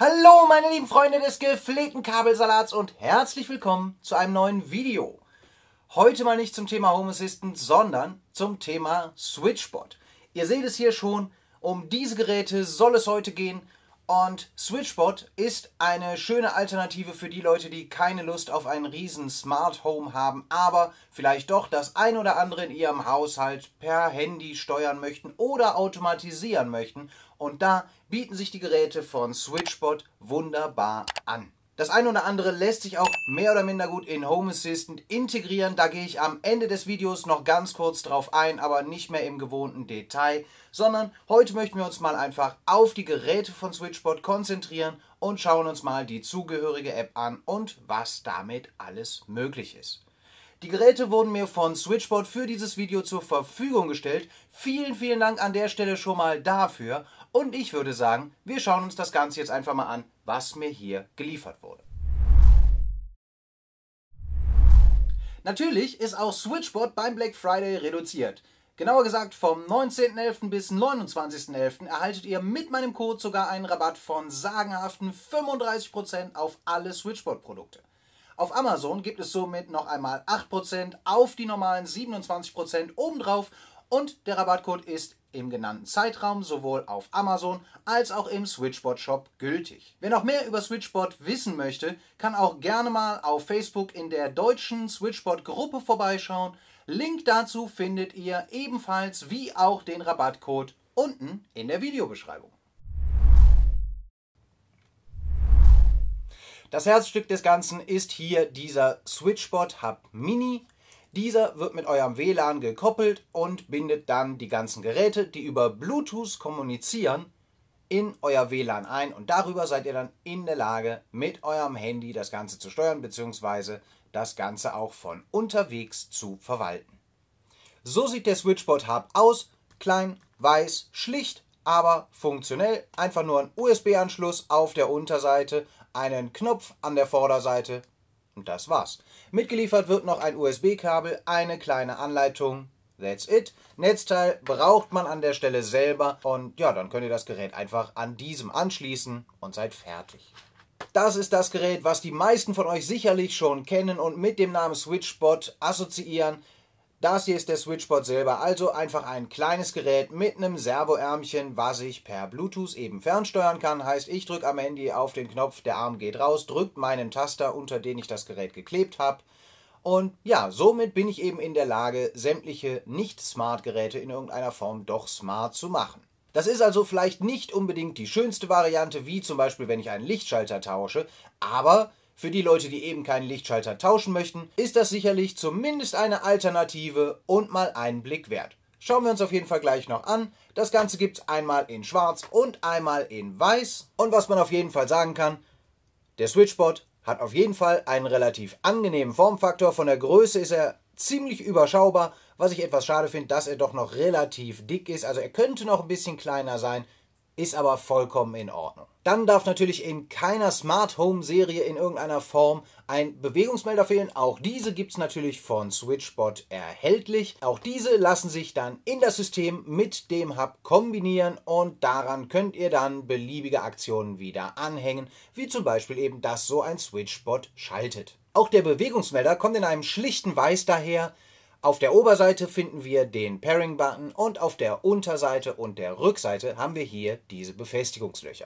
Hallo meine lieben Freunde des gepflegten Kabelsalats und herzlich willkommen zu einem neuen Video. Heute mal nicht zum Thema Home Assistant, sondern zum Thema SwitchBot. Ihr seht es hier schon, um diese Geräte soll es heute gehen und SwitchBot ist eine schöne Alternative für die Leute, die keine Lust auf einen riesen Smart Home haben, aber vielleicht doch das ein oder andere in ihrem Haushalt per Handy steuern möchten oder automatisieren möchten. Und da bieten sich die Geräte von SwitchBot wunderbar an. Das eine oder andere lässt sich auch mehr oder minder gut in Home Assistant integrieren. Da gehe ich am Ende des Videos noch ganz kurz drauf ein, aber nicht mehr im gewohnten Detail, sondern heute möchten wir uns mal einfach auf die Geräte von SwitchBot konzentrieren und schauen uns mal die zugehörige App an und was damit alles möglich ist. Die Geräte wurden mir von SwitchBot für dieses Video zur Verfügung gestellt. Vielen, vielen Dank an der Stelle schon mal dafür. Und ich würde sagen, wir schauen uns das Ganze jetzt einfach mal an, was mir hier geliefert wurde. Natürlich ist auch SwitchBot beim Black Friday reduziert. Genauer gesagt, vom 19.11. bis 29.11. erhaltet ihr mit meinem Code sogar einen Rabatt von sagenhaften 35% auf alle SwitchBot-Produkte. Auf Amazon gibt es somit noch einmal 8% auf die normalen 27% obendrauf und der Rabattcode ist im genannten Zeitraum sowohl auf Amazon als auch im SwitchBot Shop gültig. Wer noch mehr über SwitchBot wissen möchte, kann auch gerne mal auf Facebook in der deutschen SwitchBot Gruppe vorbeischauen. Link dazu findet ihr ebenfalls wie auch den Rabattcode unten in der Videobeschreibung. Das Herzstück des Ganzen ist hier dieser SwitchBot Hub Mini. Dieser wird mit eurem WLAN gekoppelt und bindet dann die ganzen Geräte, die über Bluetooth kommunizieren, in euer WLAN ein. Und darüber seid ihr dann in der Lage, mit eurem Handy das Ganze zu steuern bzw. das Ganze auch von unterwegs zu verwalten. So sieht der SwitchBot Hub aus. Klein, weiß, schlicht, aber funktionell. Einfach nur ein USB-Anschluss auf der Unterseite, einen Knopf an der Vorderseite und das war's. Mitgeliefert wird noch ein USB-Kabel, eine kleine Anleitung. That's it. Netzteil braucht man an der Stelle selber und ja, dann könnt ihr das Gerät einfach an diesem anschließen und seid fertig. Das ist das Gerät, was die meisten von euch sicherlich schon kennen und mit dem Namen SwitchBot assoziieren. Das hier ist der SwitchBot selber, also einfach ein kleines Gerät mit einem Servoärmchen, was ich per Bluetooth eben fernsteuern kann. Heißt, ich drücke am Handy auf den Knopf, der Arm geht raus, drückt meinen Taster, unter den ich das Gerät geklebt habe. Und ja, somit bin ich eben in der Lage, sämtliche Nicht-Smart-Geräte in irgendeiner Form doch smart zu machen. Das ist also vielleicht nicht unbedingt die schönste Variante, wie zum Beispiel, wenn ich einen Lichtschalter tausche, aber für die Leute, die eben keinen Lichtschalter tauschen möchten, ist das sicherlich zumindest eine Alternative und mal einen Blick wert. Schauen wir uns auf jeden Fall gleich noch an. Das Ganze gibt es einmal in schwarz und einmal in weiß. Und was man auf jeden Fall sagen kann, der SwitchBot hat auf jeden Fall einen relativ angenehmen Formfaktor. Von der Größe ist er ziemlich überschaubar. Was ich etwas schade finde, dass er doch noch relativ dick ist. Also er könnte noch ein bisschen kleiner sein, ist aber vollkommen in Ordnung. Dann darf natürlich in keiner Smart Home Serie in irgendeiner Form ein Bewegungsmelder fehlen. Auch diese gibt es natürlich von SwitchBot erhältlich. Auch diese lassen sich dann in das System mit dem Hub kombinieren und daran könnt ihr dann beliebige Aktionen wieder anhängen, wie zum Beispiel eben, dass so ein SwitchBot schaltet. Auch der Bewegungsmelder kommt in einem schlichten Weiß daher. Auf der Oberseite finden wir den Pairing-Button und auf der Unterseite und der Rückseite haben wir hier diese Befestigungslöcher.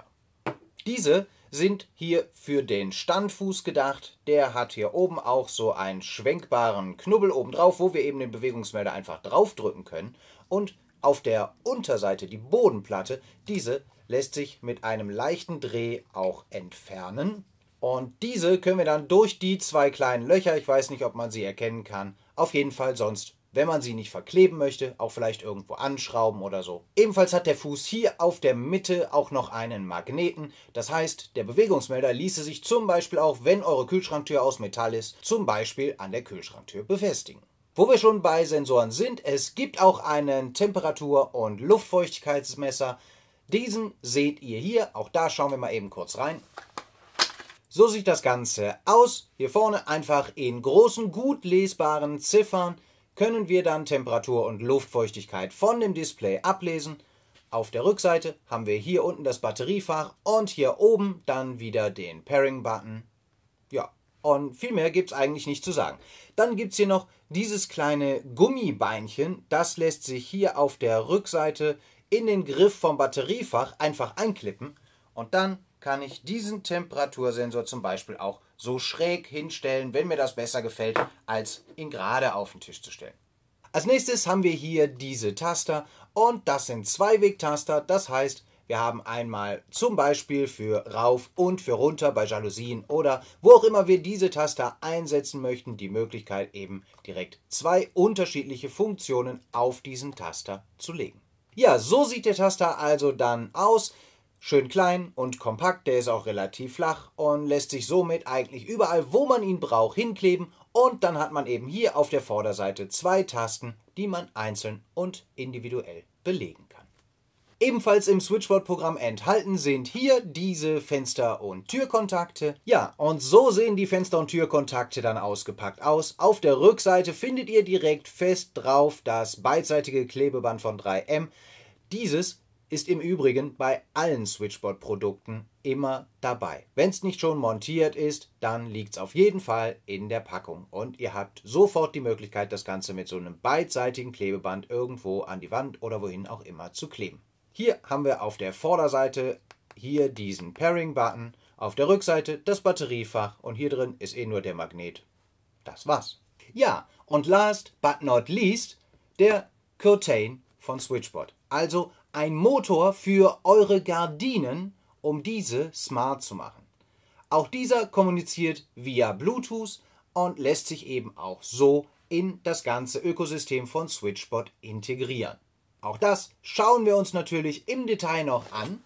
Diese sind hier für den Standfuß gedacht. Der hat hier oben auch so einen schwenkbaren Knubbel oben drauf, wo wir eben den Bewegungsmelder einfach draufdrücken können. Und auf der Unterseite die Bodenplatte, diese lässt sich mit einem leichten Dreh auch entfernen. Und diese können wir dann durch die zwei kleinen Löcher, ich weiß nicht, ob man sie erkennen kann, auf jeden Fall sonst, wenn man sie nicht verkleben möchte, auch vielleicht irgendwo anschrauben oder so. Ebenfalls hat der Fuß hier auf der Mitte auch noch einen Magneten. Das heißt, der Bewegungsmelder ließe sich zum Beispiel auch, wenn eure Kühlschranktür aus Metall ist, zum Beispiel an der Kühlschranktür befestigen. Wo wir schon bei Sensoren sind, es gibt auch einen Temperatur- und Luftfeuchtigkeitsmesser. Diesen seht ihr hier, auch da schauen wir mal eben kurz rein. So sieht das Ganze aus. Hier vorne einfach in großen, gut lesbaren Ziffern können wir dann Temperatur und Luftfeuchtigkeit von dem Display ablesen. auf der Rückseite haben wir hier unten das Batteriefach und hier oben dann wieder den Pairing-Button. Ja, und viel mehr gibt es eigentlich nicht zu sagen. Dann gibt es hier noch dieses kleine Gummibeinchen. Das lässt sich hier auf der Rückseite in den Griff vom Batteriefach einfach einklippen. Und dann kann ich diesen Temperatursensor zum Beispiel auch so schräg hinstellen, wenn mir das besser gefällt, als ihn gerade auf den Tisch zu stellen. Als nächstes haben wir hier diese Taster und das sind Zweiwegtaster. Das heißt, wir haben einmal zum Beispiel für rauf und für runter bei Jalousien oder wo auch immer wir diese Taster einsetzen möchten, die Möglichkeit eben direkt zwei unterschiedliche Funktionen auf diesen Taster zu legen. Ja, so sieht der Taster also dann aus. Schön klein und kompakt, der ist auch relativ flach und lässt sich somit eigentlich überall, wo man ihn braucht, hinkleben. Und dann hat man eben hier auf der Vorderseite zwei Tasten, die man einzeln und individuell belegen kann. Ebenfalls im Switchboard-Programm enthalten sind hier diese Fenster- und Türkontakte. Ja, und so sehen die Fenster- und Türkontakte dann ausgepackt aus. Auf der Rückseite findet ihr direkt fest drauf das beidseitige Klebeband von 3M. Dieses ist im Übrigen bei allen Switchboard-Produkten immer dabei. Wenn es nicht schon montiert ist, dann liegt es auf jeden Fall in der Packung. Und ihr habt sofort die Möglichkeit, das Ganze mit so einem beidseitigen Klebeband irgendwo an die Wand oder wohin auch immer zu kleben. Hier haben wir auf der Vorderseite hier diesen Pairing-Button, auf der Rückseite das Batteriefach und hier drin ist nur der Magnet. Das war's. Ja, und last but not least der Curtain von Switchboard. Also ein Motor für eure Gardinen, um diese smart zu machen. Auch dieser kommuniziert via Bluetooth und lässt sich eben auch so in das ganze Ökosystem von Switchboard integrieren. Auch das schauen wir uns natürlich im Detail noch an.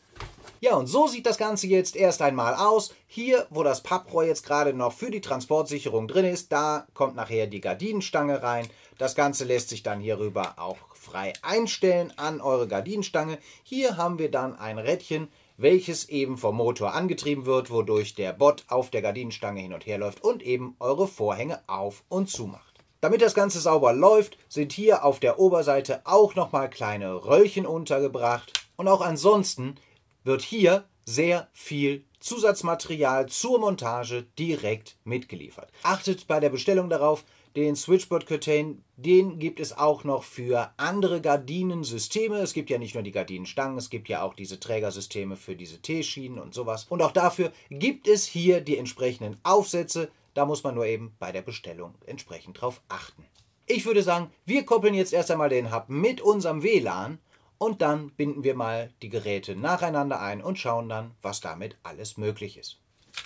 Ja, und so sieht das Ganze jetzt erst einmal aus. Hier, wo das Papprohr jetzt gerade noch für die Transportsicherung drin ist, da kommt nachher die Gardinenstange rein. Das Ganze lässt sich dann hierüber auch frei einstellen an eure Gardinenstange. Hier haben wir dann ein Rädchen, welches eben vom Motor angetrieben wird, wodurch der Bot auf der Gardinenstange hin und her läuft und eben eure Vorhänge auf und zu macht. Damit das Ganze sauber läuft, sind hier auf der Oberseite auch nochmal kleine Röllchen untergebracht. Und auch ansonsten wird hier sehr viel Zusatzmaterial zur Montage direkt mitgeliefert. Achtet bei der Bestellung darauf, den Switchboard Curtain, den gibt es auch noch für andere Gardinensysteme. Es gibt ja nicht nur die Gardinenstangen, es gibt ja auch diese Trägersysteme für diese T-Schienen und sowas. Und auch dafür gibt es hier die entsprechenden Aufsätze. Da muss man nur eben bei der Bestellung entsprechend drauf achten. Ich würde sagen, wir koppeln jetzt erst einmal den Hub mit unserem WLAN und dann binden wir mal die Geräte nacheinander ein und schauen dann, was damit alles möglich ist.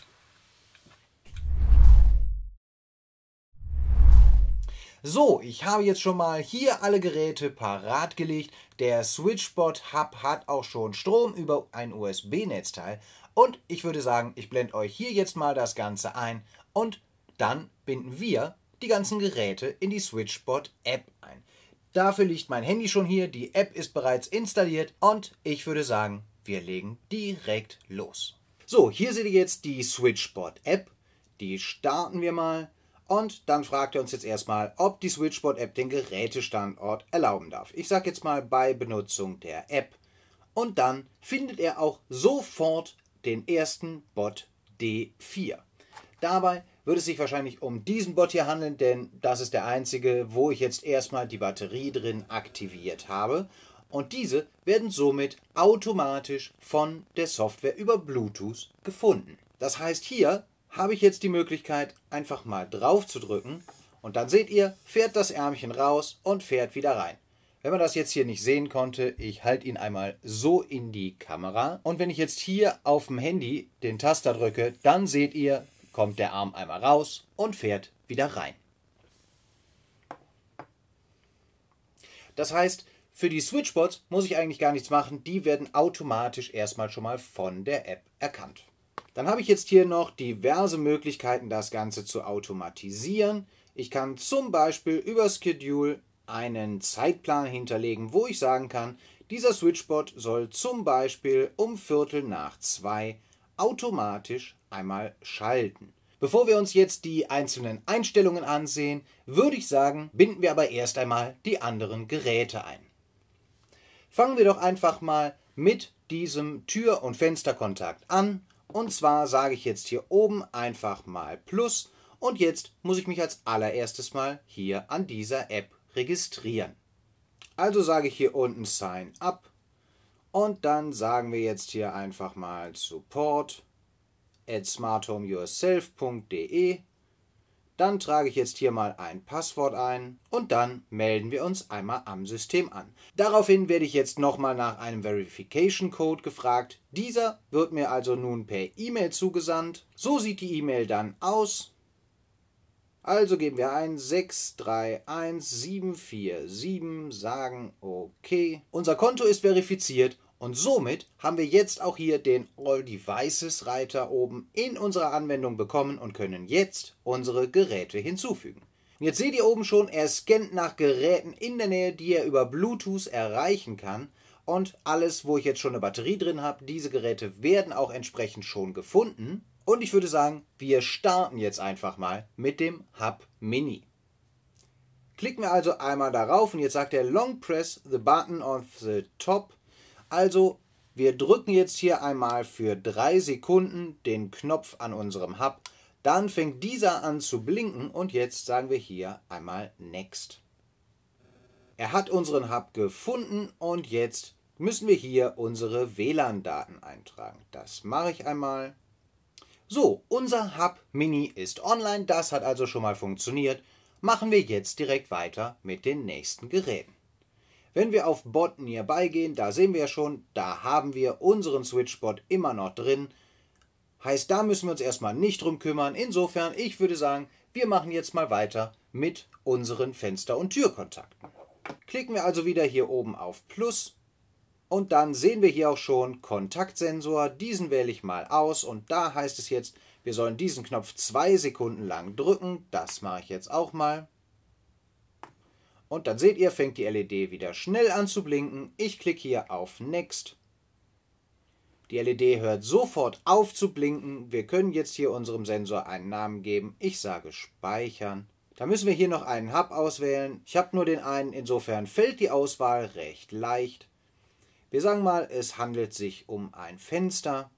So, ich habe jetzt schon mal hier alle Geräte parat gelegt. Der Switchboard Hub hat auch schon Strom über ein USB-Netzteil. Und ich würde sagen, ich blende euch hier jetzt mal das Ganze ein und dann binden wir die ganzen Geräte in die Switchboard App ein. Dafür liegt mein Handy schon hier, die App ist bereits installiert und ich würde sagen, wir legen direkt los. So, hier seht ihr jetzt die Switchboard App. Die starten wir mal. Und dann fragt er uns jetzt erstmal, ob die Switchboard-App den Gerätestandort erlauben darf. Ich sage jetzt mal bei Benutzung der App. Und dann findet er auch sofort den ersten Bot D4. Dabei wird es sich wahrscheinlich um diesen Bot hier handeln, denn das ist der einzige, wo ich jetzt erstmal die Batterie drin aktiviert habe. Und diese werden somit automatisch von der Software über Bluetooth gefunden. Das heißt, hier habe ich jetzt die Möglichkeit, einfach mal drauf zu drücken und dann seht ihr, fährt das Ärmchen raus und fährt wieder rein. Wenn man das jetzt hier nicht sehen konnte, ich halte ihn einmal so in die Kamera und wenn ich jetzt hier auf dem Handy den Taster drücke, dann seht ihr, kommt der Arm einmal raus und fährt wieder rein. Das heißt, für die Switchboards muss ich eigentlich gar nichts machen, die werden automatisch erstmal schon mal von der App erkannt. Dann habe ich jetzt hier noch diverse Möglichkeiten, das Ganze zu automatisieren. Ich kann zum Beispiel über Schedule einen Zeitplan hinterlegen, wo ich sagen kann, dieser Switchboard soll zum Beispiel um 1:15 automatisch einmal schalten. Bevor wir uns jetzt die einzelnen Einstellungen ansehen, würde ich sagen, binden wir aber erst einmal die anderen Geräte ein. Fangen wir doch einfach mal mit diesem Tür- und Fensterkontakt an. Und zwar sage ich jetzt hier oben einfach mal Plus. Und jetzt muss ich mich als allererstes mal hier an dieser App registrieren. Also sage ich hier unten Sign Up. Und dann sagen wir jetzt hier einfach mal support@smarthomeyourself.de. Dann trage ich jetzt hier mal ein Passwort ein und dann melden wir uns einmal am System an. Daraufhin werde ich jetzt nochmal nach einem Verification Code gefragt. Dieser wird mir also nun per E-Mail zugesandt. So sieht die E-Mail dann aus. Also geben wir ein 631747, sagen OK. Unser Konto ist verifiziert. Und somit haben wir jetzt auch hier den All Devices Reiter oben in unserer Anwendung bekommen und können jetzt unsere Geräte hinzufügen. Und jetzt seht ihr oben schon, er scannt nach Geräten in der Nähe, die er über Bluetooth erreichen kann. Und alles, wo ich jetzt schon eine Batterie drin habe, diese Geräte werden auch entsprechend schon gefunden. Und ich würde sagen, wir starten jetzt einfach mal mit dem Hub Mini. Klicken wir also einmal darauf und jetzt sagt er Long Press the button on the top. Also, wir drücken jetzt hier einmal für 3 Sekunden den Knopf an unserem Hub. Dann fängt dieser an zu blinken und jetzt sagen wir hier einmal Next. Er hat unseren Hub gefunden und jetzt müssen wir hier unsere WLAN-Daten eintragen. Das mache ich einmal. So, unser Hub Mini ist online, das hat also schon mal funktioniert. Machen wir jetzt direkt weiter mit den nächsten Geräten. Wenn wir auf Bot Nearby gehen, da sehen wir ja schon, da haben wir unseren SwitchBot immer noch drin. Heißt, da müssen wir uns erstmal nicht drum kümmern. Insofern, ich würde sagen, wir machen jetzt mal weiter mit unseren Fenster- und Türkontakten. Klicken wir also wieder hier oben auf Plus und dann sehen wir hier auch schon Kontaktsensor. Diesen wähle ich mal aus und da heißt es jetzt, wir sollen diesen Knopf 2 Sekunden lang drücken. Das mache ich jetzt auch mal. Und dann seht ihr, fängt die LED wieder schnell an zu blinken. Ich klicke hier auf Next. Die LED hört sofort auf zu blinken. Wir können jetzt hier unserem Sensor einen Namen geben. Ich sage Speichern. Da müssen wir hier noch einen Hub auswählen. Ich habe nur den einen, insofern fällt die Auswahl recht leicht. Wir sagen mal, es handelt sich um ein Fenster.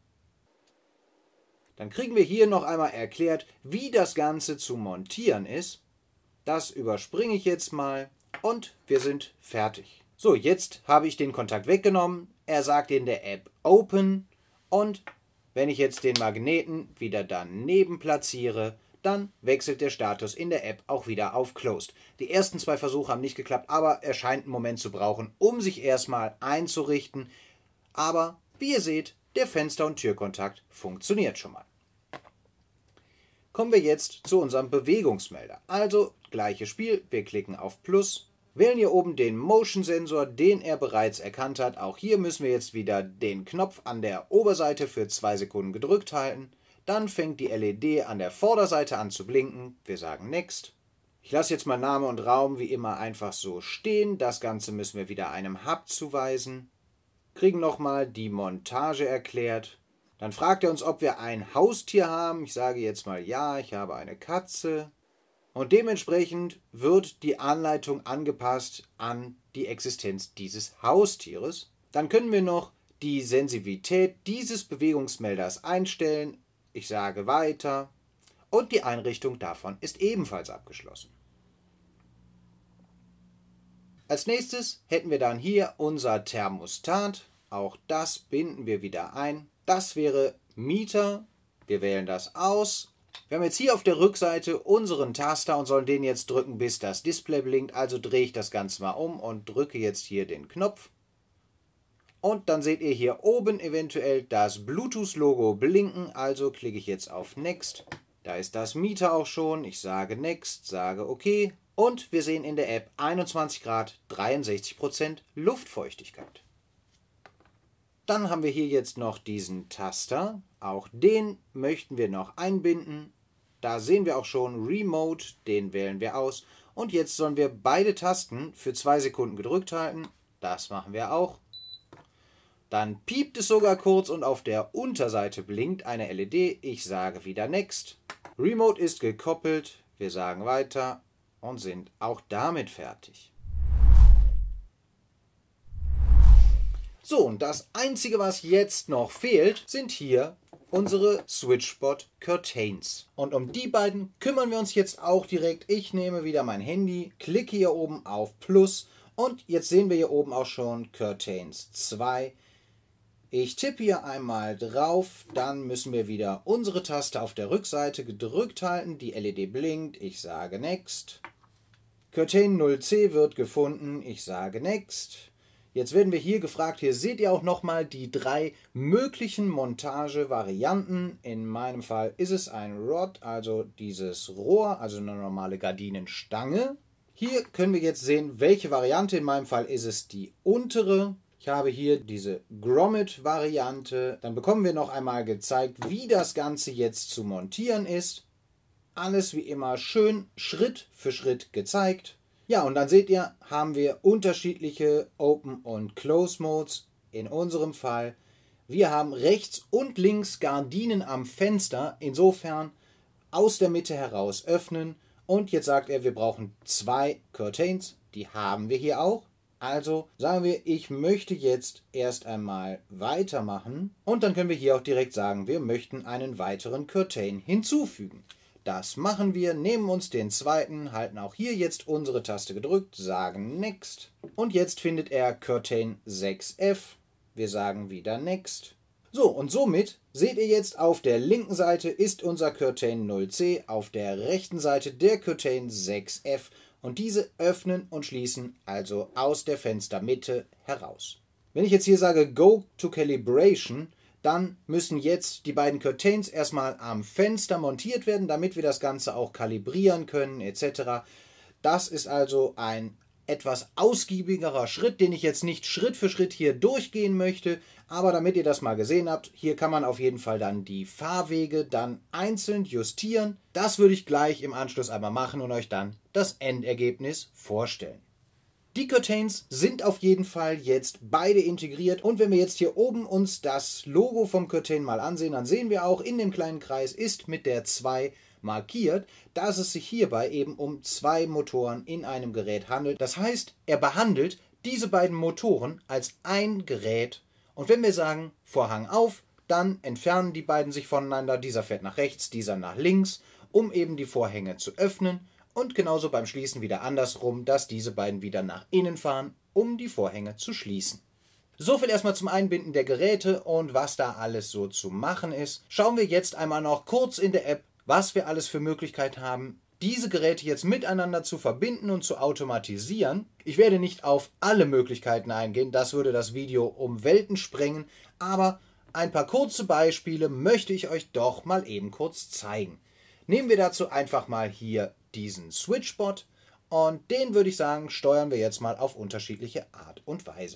Dann kriegen wir hier noch einmal erklärt, wie das Ganze zu montieren ist. Das überspringe ich jetzt mal. Und wir sind fertig. So, jetzt habe ich den Kontakt weggenommen. Er sagt in der App Open. Und wenn ich jetzt den Magneten wieder daneben platziere, dann wechselt der Status in der App auch wieder auf Closed. Die ersten 2 Versuche haben nicht geklappt, aber er scheint einen Moment zu brauchen, um sich erstmal einzurichten. Aber wie ihr seht, der Fenster- und Türkontakt funktioniert schon mal. Kommen wir jetzt zu unserem Bewegungsmelder. Also gleiches Spiel, wir klicken auf Plus, wählen hier oben den Motion-Sensor, den er bereits erkannt hat. Auch hier müssen wir jetzt wieder den Knopf an der Oberseite für 2 Sekunden gedrückt halten. Dann fängt die LED an der Vorderseite an zu blinken. Wir sagen Next. Ich lasse jetzt mal Name und Raum wie immer einfach so stehen. Das Ganze müssen wir wieder einem Hub zuweisen. Kriegen nochmal die Montage erklärt. Dann fragt er uns, ob wir ein Haustier haben. Ich sage jetzt mal ja, ich habe eine Katze. Und dementsprechend wird die Anleitung angepasst an die Existenz dieses Haustieres. Dann können wir noch die Sensitivität dieses Bewegungsmelders einstellen. Ich sage weiter. Und die Einrichtung davon ist ebenfalls abgeschlossen. Als nächstes hätten wir dann hier unser Thermostat. Auch das binden wir wieder ein. Das wäre Meter. Wir wählen das aus. Wir haben jetzt hier auf der Rückseite unseren Taster und sollen den jetzt drücken, bis das Display blinkt. Also drehe ich das Ganze mal um und drücke jetzt hier den Knopf. Und dann seht ihr hier oben eventuell das Bluetooth-Logo blinken. Also klicke ich jetzt auf Next. Da ist das Meter auch schon. Ich sage Next, sage OK. Und wir sehen in der App 21 Grad, 63% Luftfeuchtigkeit. Dann haben wir hier jetzt noch diesen Taster. Auch den möchten wir noch einbinden. Da sehen wir auch schon Remote, den wählen wir aus. Und jetzt sollen wir beide Tasten für 2 Sekunden gedrückt halten. Das machen wir auch. Dann piept es sogar kurz und auf der Unterseite blinkt eine LED. Ich sage wieder Next. Remote ist gekoppelt. Wir sagen weiter und sind auch damit fertig. So, und das Einzige, was jetzt noch fehlt, sind hier unsere SwitchBot Curtains. Und um die beiden kümmern wir uns jetzt auch direkt. Ich nehme wieder mein Handy, klicke hier oben auf Plus und jetzt sehen wir hier oben auch schon Curtains 2. Ich tippe hier einmal drauf, dann müssen wir wieder unsere Taste auf der Rückseite gedrückt halten. Die LED blinkt, ich sage Next. Curtain 0C wird gefunden, ich sage Next. Jetzt werden wir hier gefragt, hier seht ihr auch nochmal die 3 möglichen Montagevarianten. In meinem Fall ist es ein Rod, also dieses Rohr, also eine normale Gardinenstange. Hier können wir jetzt sehen, welche Variante. In meinem Fall ist es die untere. Ich habe hier diese Grommet-Variante. Dann bekommen wir noch einmal gezeigt, wie das Ganze jetzt zu montieren ist. Alles wie immer schön Schritt für Schritt gezeigt. Ja, und dann seht ihr, haben wir unterschiedliche Open- und Close-Modes. In unserem Fall, wir haben rechts und links Gardinen am Fenster. Insofern aus der Mitte heraus öffnen. Und jetzt sagt er, wir brauchen 2 Curtains. Die haben wir hier auch. Also sagen wir, ich möchte jetzt erst einmal weitermachen. Und dann können wir hier auch direkt sagen, wir möchten einen weiteren Curtain hinzufügen. Das machen wir, nehmen uns den zweiten, halten auch hier jetzt unsere Taste gedrückt, sagen Next. Und jetzt findet er Curtain 6F. Wir sagen wieder Next. So, und somit seht ihr jetzt, auf der linken Seite ist unser Curtain 0C, auf der rechten Seite der Curtain 6F. Und diese öffnen und schließen also aus der Fenstermitte heraus. Wenn ich jetzt hier sage Go to Calibration, dann müssen jetzt die beiden Curtains erstmal am Fenster montiert werden, damit wir das Ganze auch kalibrieren können etc. Das ist also ein etwas ausgiebigerer Schritt, den ich jetzt nicht Schritt für Schritt hier durchgehen möchte, aber damit ihr das mal gesehen habt, hier kann man auf jeden Fall dann die Fahrwege dann einzeln justieren. Das würde ich gleich im Anschluss einmal machen und euch dann das Endergebnis vorstellen. Die Curtains sind auf jeden Fall jetzt beide integriert und wenn wir jetzt hier oben uns das Logo vom Curtain mal ansehen, dann sehen wir auch, in dem kleinen Kreis ist mit der 2 markiert, dass es sich hierbei eben um 2 Motoren in einem Gerät handelt. Das heißt, er behandelt diese beiden Motoren als ein Gerät und wenn wir sagen Vorhang auf, dann entfernen die beiden sich voneinander, dieser fährt nach rechts, dieser nach links, um eben die Vorhänge zu öffnen. Und genauso beim Schließen wieder andersrum, dass diese beiden wieder nach innen fahren, um die Vorhänge zu schließen. So viel erstmal zum Einbinden der Geräte und was da alles so zu machen ist. Schauen wir jetzt einmal noch kurz in der App, was wir alles für Möglichkeiten haben, diese Geräte jetzt miteinander zu verbinden und zu automatisieren. Ich werde nicht auf alle Möglichkeiten eingehen, das würde das Video um Welten sprengen, aber ein paar kurze Beispiele möchte ich euch doch mal eben kurz zeigen. Nehmen wir dazu einfach mal hier diesen SwitchBot und den würde ich sagen, steuern wir jetzt mal auf unterschiedliche Art und Weise.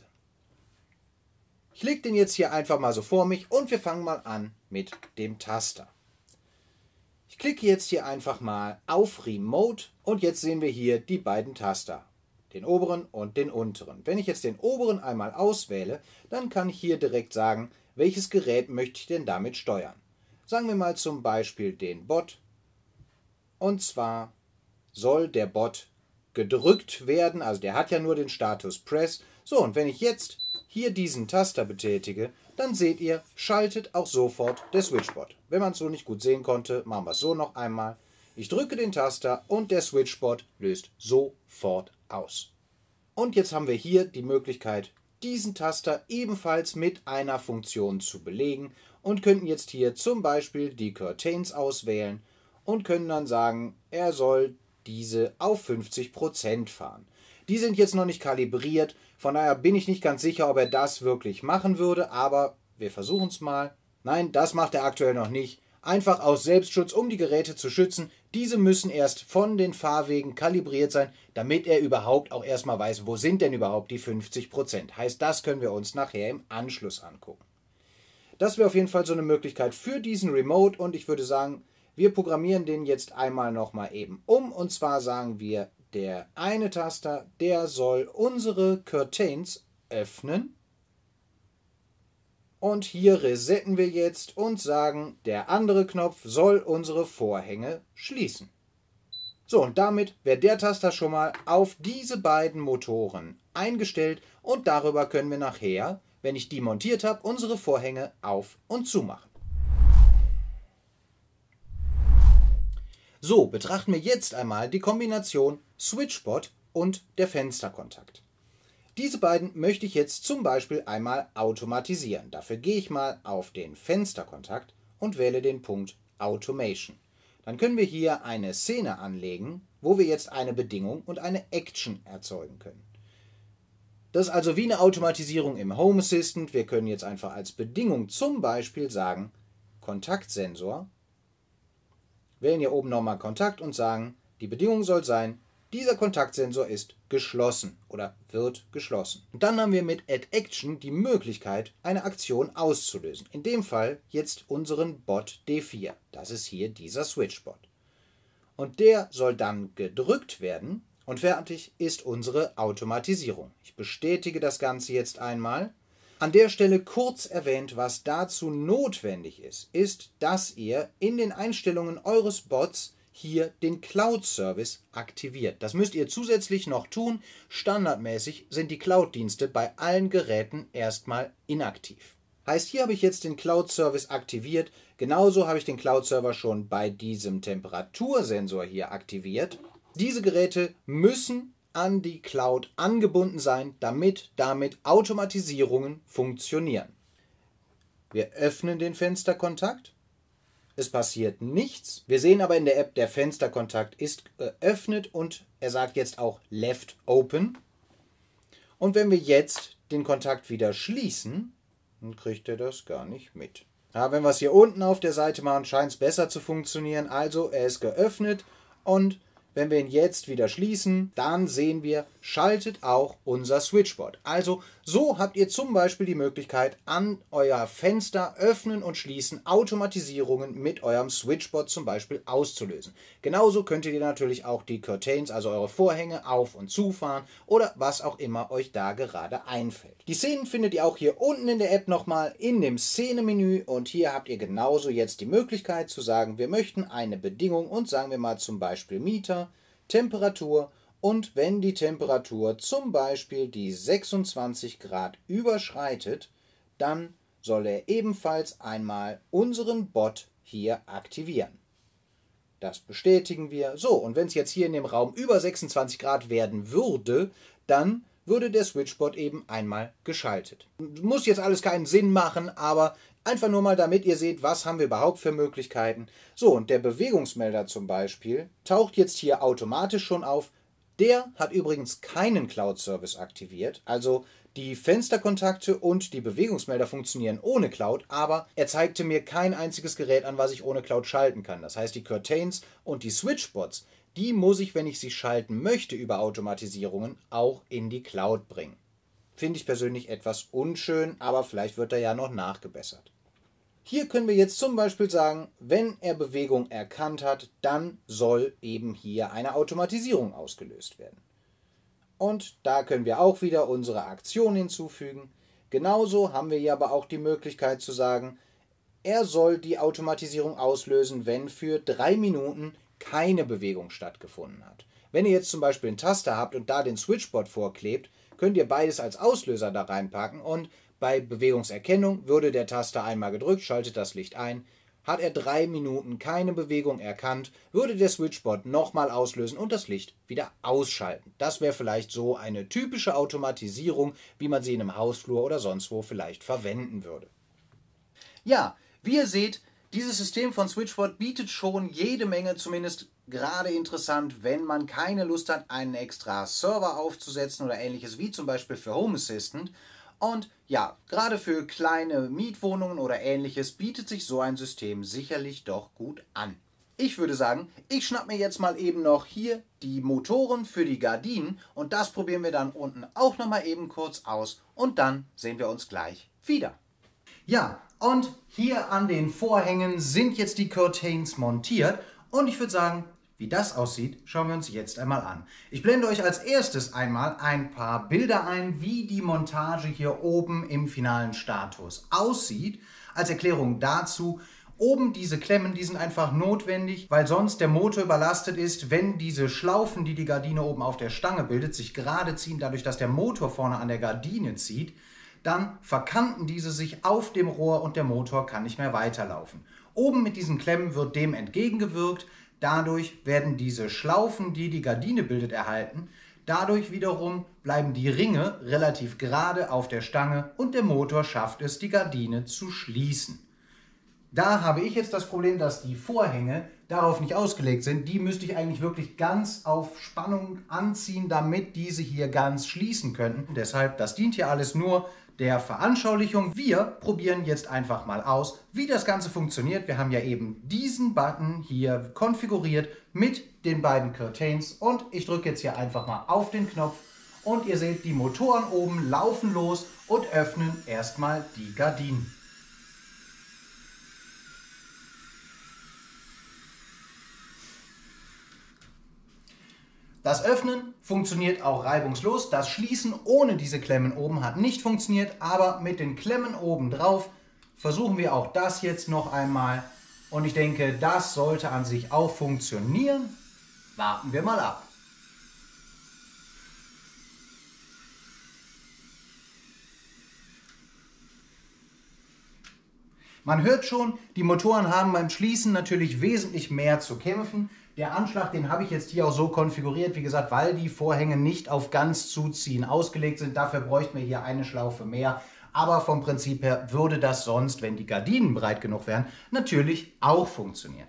Ich lege den jetzt hier einfach mal so vor mich und wir fangen mal an mit dem Taster. Ich klicke jetzt hier einfach mal auf Remote und jetzt sehen wir hier die beiden Taster, den oberen und den unteren. Wenn ich jetzt den oberen einmal auswähle, dann kann ich hier direkt sagen, welches Gerät möchte ich denn damit steuern. Sagen wir mal zum Beispiel den Bot. Und zwar soll der Bot gedrückt werden, also der hat ja nur den Status Press. So, und wenn ich jetzt hier diesen Taster betätige, dann seht ihr, schaltet auch sofort der SwitchBot. Wenn man es so nicht gut sehen konnte, machen wir es so noch einmal. Ich drücke den Taster und der SwitchBot löst sofort aus. Und jetzt haben wir hier die Möglichkeit, diesen Taster ebenfalls mit einer Funktion zu belegen und könnten jetzt hier zum Beispiel die Curtains auswählen und können dann sagen, er soll diese auf 50% fahren. Die sind jetzt noch nicht kalibriert, von daher bin ich nicht ganz sicher, ob er das wirklich machen würde, aber wir versuchen es mal. Nein, das macht er aktuell noch nicht. Einfach aus Selbstschutz, um die Geräte zu schützen. Diese müssen erst von den Fahrwegen kalibriert sein, damit er überhaupt auch erstmal weiß, wo sind denn überhaupt die 50%. Heißt, das können wir uns nachher im Anschluss angucken. Das wäre auf jeden Fall so eine Möglichkeit für diesen Remote und ich würde sagen, wir programmieren den jetzt einmal nochmal eben um. Und zwar sagen wir, der eine Taster, der soll unsere Curtains öffnen. Und hier resetten wir jetzt und sagen, der andere Knopf soll unsere Vorhänge schließen. So, und damit wäre der Taster schon mal auf diese beiden Motoren eingestellt und darüber können wir nachher, wenn ich die montiert habe, unsere Vorhänge auf und zu machen. So, betrachten wir jetzt einmal die Kombination Switchbot und der Fensterkontakt. Diese beiden möchte ich jetzt zum Beispiel einmal automatisieren. Dafür gehe ich mal auf den Fensterkontakt und wähle den Punkt Automation. Dann können wir hier eine Szene anlegen, wo wir jetzt eine Bedingung und eine Action erzeugen können. Das ist also wie eine Automatisierung im Home Assistant. Wir können jetzt einfach als Bedingung zum Beispiel sagen, Kontaktsensor. Wählen hier oben nochmal Kontakt und sagen, die Bedingung soll sein, dieser Kontaktsensor ist geschlossen oder wird geschlossen. Und dann haben wir mit Add Action die Möglichkeit, eine Aktion auszulösen. In dem Fall jetzt unseren Bot D4. Das ist hier dieser Switchbot. Und der soll dann gedrückt werden und fertig ist unsere Automatisierung. Ich bestätige das Ganze jetzt einmal. An der Stelle kurz erwähnt, was dazu notwendig ist, dass ihr in den Einstellungen eures Bots hier den Cloud-Service aktiviert. Das müsst ihr zusätzlich noch tun. Standardmäßig sind die Cloud-Dienste bei allen Geräten erstmal inaktiv. Heißt, hier habe ich jetzt den Cloud-Service aktiviert. Genauso habe ich den Cloud-Server schon bei diesem Temperatursensor hier aktiviert. Diese Geräte müssen an die Cloud angebunden sein, damit damit Automatisierungen funktionieren. Wir öffnen den Fensterkontakt. Es passiert nichts. Wir sehen aber in der App, der Fensterkontakt ist geöffnet und er sagt jetzt auch Left Open. Und wenn wir jetzt den Kontakt wieder schließen, dann kriegt er das gar nicht mit. Ja, wenn wir es hier unten auf der Seite machen, scheint es besser zu funktionieren. Also er ist geöffnet und wenn wir ihn jetzt wieder schließen, dann sehen wir, schaltet auch unser Switchbot. Also so habt ihr zum Beispiel die Möglichkeit, an euer Fenster öffnen und schließen Automatisierungen mit eurem Switchbot zum Beispiel auszulösen. Genauso könnt ihr natürlich auch die Curtains, also eure Vorhänge, auf- und zufahren oder was auch immer euch da gerade einfällt. Die Szenen findet ihr auch hier unten in der App nochmal in dem Szenemenü und hier habt ihr genauso jetzt die Möglichkeit zu sagen, wir möchten eine Bedingung und sagen wir mal zum Beispiel Mieter, Temperatur und wenn die Temperatur zum Beispiel die 26 Grad überschreitet, dann soll er ebenfalls einmal unseren Bot hier aktivieren. Das bestätigen wir. So, und wenn es jetzt hier in dem Raum über 26 Grad werden würde, dann würde der Switchbot eben einmal geschaltet. Muss jetzt alles keinen Sinn machen, aber einfach nur mal, damit ihr seht, was haben wir überhaupt für Möglichkeiten. So, und der Bewegungsmelder zum Beispiel taucht jetzt hier automatisch schon auf. Der hat übrigens keinen Cloud-Service aktiviert, also die Fensterkontakte und die Bewegungsmelder funktionieren ohne Cloud, aber er zeigte mir kein einziges Gerät an, was ich ohne Cloud schalten kann. Das heißt, die Curtains und die Switchbots, die muss ich, wenn ich sie schalten möchte über Automatisierungen, auch in die Cloud bringen. Finde ich persönlich etwas unschön, aber vielleicht wird er ja noch nachgebessert. Hier können wir jetzt zum Beispiel sagen, wenn er Bewegung erkannt hat, dann soll eben hier eine Automatisierung ausgelöst werden. Und da können wir auch wieder unsere Aktion hinzufügen. Genauso haben wir hier aber auch die Möglichkeit zu sagen, er soll die Automatisierung auslösen, wenn für 3 Minuten keine Bewegung stattgefunden hat. Wenn ihr jetzt zum Beispiel einen Taster habt und da den Switchbot vorklebt, könnt ihr beides als Auslöser da reinpacken und bei Bewegungserkennung würde der Taster einmal gedrückt, schaltet das Licht ein. Hat er 3 Minuten keine Bewegung erkannt, würde der Switchbot nochmal auslösen und das Licht wieder ausschalten. Das wäre vielleicht so eine typische Automatisierung, wie man sie in einem Hausflur oder sonst wo vielleicht verwenden würde. Ja, wie ihr seht, dieses System von Switchbot bietet schon jede Menge, zumindest gerade interessant, wenn man keine Lust hat, einen extra Server aufzusetzen oder ähnliches, wie zum Beispiel für Home Assistant. Und ja, gerade für kleine Mietwohnungen oder ähnliches bietet sich so ein System sicherlich doch gut an. Ich würde sagen, ich schnapp mir jetzt mal eben noch hier die Motoren für die Gardinen und das probieren wir dann unten auch nochmal eben kurz aus und dann sehen wir uns gleich wieder. Ja, und hier an den Vorhängen sind jetzt die Curtains montiert und ich würde sagen, wie das aussieht, schauen wir uns jetzt einmal an. Ich blende euch als erstes einmal ein paar Bilder ein, wie die Montage hier oben im finalen Status aussieht. Als Erklärung dazu, oben diese Klemmen, die sind einfach notwendig, weil sonst der Motor überlastet ist, wenn diese Schlaufen, die die Gardine oben auf der Stange bildet, sich gerade ziehen, dadurch, dass der Motor vorne an der Gardine zieht. dann verkanten diese sich auf dem Rohr und der Motor kann nicht mehr weiterlaufen. Oben mit diesen Klemmen wird dem entgegengewirkt. Dadurch werden diese Schlaufen, die die Gardine bildet, erhalten. Dadurch wiederum bleiben die Ringe relativ gerade auf der Stange und der Motor schafft es, die Gardine zu schließen. Da habe ich jetzt das Problem, dass die Vorhänge darauf nicht ausgelegt sind. Die müsste ich eigentlich wirklich ganz auf Spannung anziehen, damit diese hier ganz schließen könnten. Deshalb, das dient hier alles nur der Veranschaulichung. Wir probieren jetzt einfach mal aus, wie das Ganze funktioniert. Wir haben ja eben diesen Button hier konfiguriert mit den beiden Curtains und ich drücke jetzt hier einfach mal auf den Knopf und ihr seht, die Motoren oben laufen los und öffnen erstmal die Gardinen. Das Öffnen funktioniert auch reibungslos. Das Schließen ohne diese Klemmen oben hat nicht funktioniert, aber mit den Klemmen oben drauf versuchen wir auch das jetzt noch einmal. Und ich denke, das sollte an sich auch funktionieren. Warten wir mal ab. Man hört schon, die Motoren haben beim Schließen natürlich wesentlich mehr zu kämpfen. Der Anschlag, den habe ich jetzt hier auch so konfiguriert, wie gesagt, weil die Vorhänge nicht auf ganz Zuziehen ausgelegt sind. Dafür bräuchten wir hier eine Schlaufe mehr. Aber vom Prinzip her würde das sonst, wenn die Gardinen breit genug wären, natürlich auch funktionieren.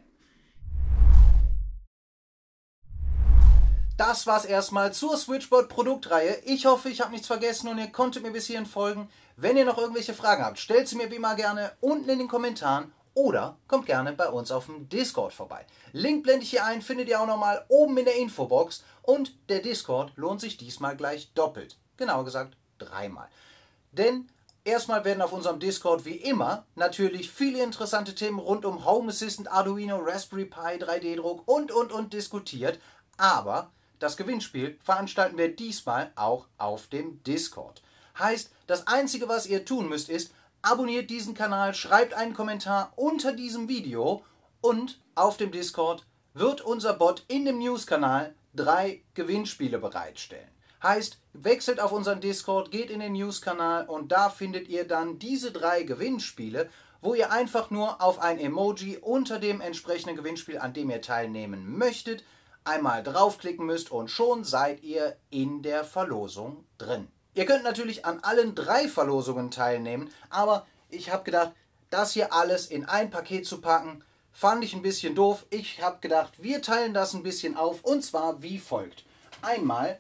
Das war's erstmal zur Switchboard Produktreihe. Ich hoffe, ich habe nichts vergessen und ihr konntet mir bis hierhin folgen. Wenn ihr noch irgendwelche Fragen habt, stellt sie mir wie immer gerne unten in den Kommentaren oder kommt gerne bei uns auf dem Discord vorbei. Link blende ich hier ein, findet ihr auch nochmal oben in der Infobox und der Discord lohnt sich diesmal gleich doppelt. Genauer gesagt 3-mal. Denn erstmal werden auf unserem Discord wie immer natürlich viele interessante Themen rund um Home Assistant, Arduino, Raspberry Pi, 3D-Druck und diskutiert. Aber das Gewinnspiel veranstalten wir diesmal auch auf dem Discord. Heißt, das Einzige, was ihr tun müsst, ist, abonniert diesen Kanal, schreibt einen Kommentar unter diesem Video und auf dem Discord wird unser Bot in dem News-Kanal 3 Gewinnspiele bereitstellen. Heißt, wechselt auf unseren Discord, geht in den News-Kanal und da findet ihr dann diese 3 Gewinnspiele, wo ihr einfach nur auf ein Emoji unter dem entsprechenden Gewinnspiel, an dem ihr teilnehmen möchtet, einmal draufklicken müsst und schon seid ihr in der Verlosung drin. Ihr könnt natürlich an allen 3 Verlosungen teilnehmen, aber ich habe gedacht, das hier alles in ein Paket zu packen, fand ich ein bisschen doof. Ich habe gedacht, wir teilen das ein bisschen auf und zwar wie folgt. Einmal,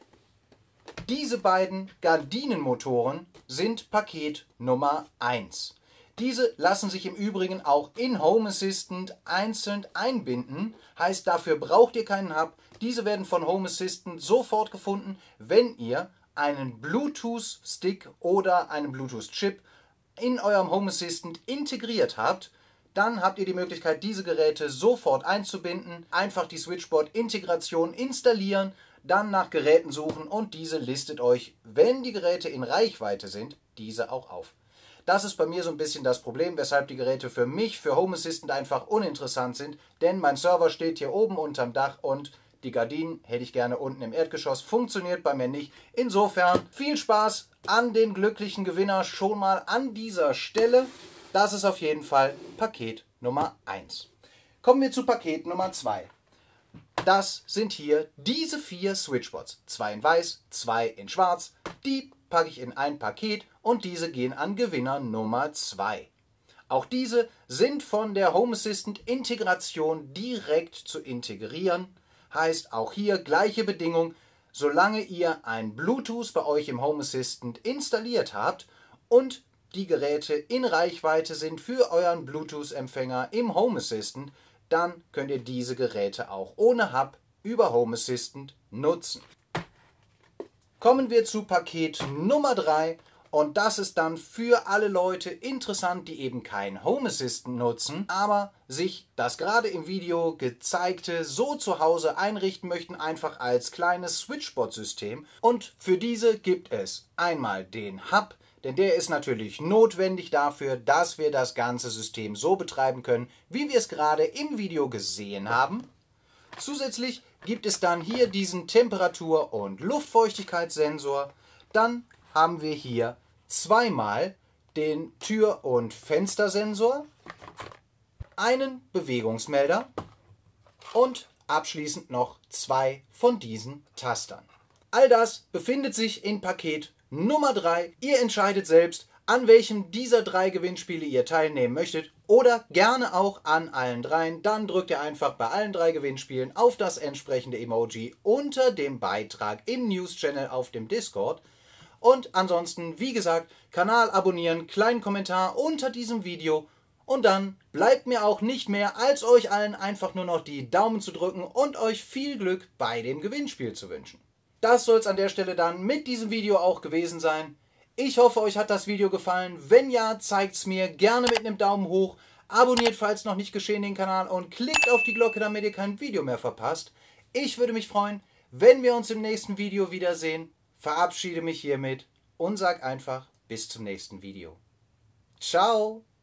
diese beiden Gardinenmotoren sind Paket Nummer 1. Diese lassen sich im Übrigen auch in Home Assistant einzeln einbinden. Heißt, dafür braucht ihr keinen Hub. Diese werden von Home Assistant sofort gefunden, wenn ihr einen Bluetooth-Stick oder einen Bluetooth-Chip in eurem Home Assistant integriert habt. Dann habt ihr die Möglichkeit, diese Geräte sofort einzubinden. Einfach die Switchboard-Integration installieren, dann nach Geräten suchen und diese listet euch, wenn die Geräte in Reichweite sind, diese auch auf. Das ist bei mir so ein bisschen das Problem, weshalb die Geräte für mich, für Home Assistant einfach uninteressant sind, denn mein Server steht hier oben unterm Dach und die Gardinen hätte ich gerne unten im Erdgeschoss, funktioniert bei mir nicht. Insofern viel Spaß an den glücklichen Gewinner schon mal an dieser Stelle. Das ist auf jeden Fall Paket Nummer 1. Kommen wir zu Paket Nummer 2. Das sind hier diese 4 Switchboards. 2 in weiß, 2 in schwarz. Die packe ich in ein Paket und diese gehen an Gewinner Nummer 2. Auch diese sind von der Home Assistant Integration direkt zu integrieren. Heißt auch hier gleiche Bedingung, solange ihr ein Bluetooth bei euch im Home Assistant installiert habt und die Geräte in Reichweite sind für euren Bluetooth-Empfänger im Home Assistant, dann könnt ihr diese Geräte auch ohne Hub über Home Assistant nutzen. Kommen wir zu Paket Nummer 3 und das ist dann für alle Leute interessant, die eben kein Home Assistant nutzen, aber sich das gerade im Video gezeigte so zu Hause einrichten möchten, einfach als kleines Switchboard-System. Und für diese gibt es einmal den Hub, denn der ist natürlich notwendig dafür, dass wir das ganze System so betreiben können, wie wir es gerade im Video gesehen haben. Zusätzlich gibt es dann hier diesen Temperatur- und Luftfeuchtigkeitssensor. Dann haben wir hier zweimal den Tür- und Fenstersensor, einen Bewegungsmelder und abschließend noch 2 von diesen Tastern. All das befindet sich in Paket Nummer 3. Ihr entscheidet selbst, an welchem dieser 3 Gewinnspiele ihr teilnehmen möchtet oder gerne auch an allen 3. Dann drückt ihr einfach bei allen 3 Gewinnspielen auf das entsprechende Emoji unter dem Beitrag im News-Channel auf dem Discord. Und ansonsten, wie gesagt, Kanal abonnieren, kleinen Kommentar unter diesem Video. Und dann bleibt mir auch nicht mehr, als euch allen einfach nur noch die Daumen zu drücken und euch viel Glück bei dem Gewinnspiel zu wünschen. Das soll es an der Stelle dann mit diesem Video auch gewesen sein. Ich hoffe, euch hat das Video gefallen. Wenn ja, zeigt es mir gerne mit einem Daumen hoch. Abonniert, falls noch nicht geschehen, den Kanal und klickt auf die Glocke, damit ihr kein Video mehr verpasst. Ich würde mich freuen, wenn wir uns im nächsten Video wiedersehen. Verabschiede mich hiermit und sag einfach bis zum nächsten Video. Ciao!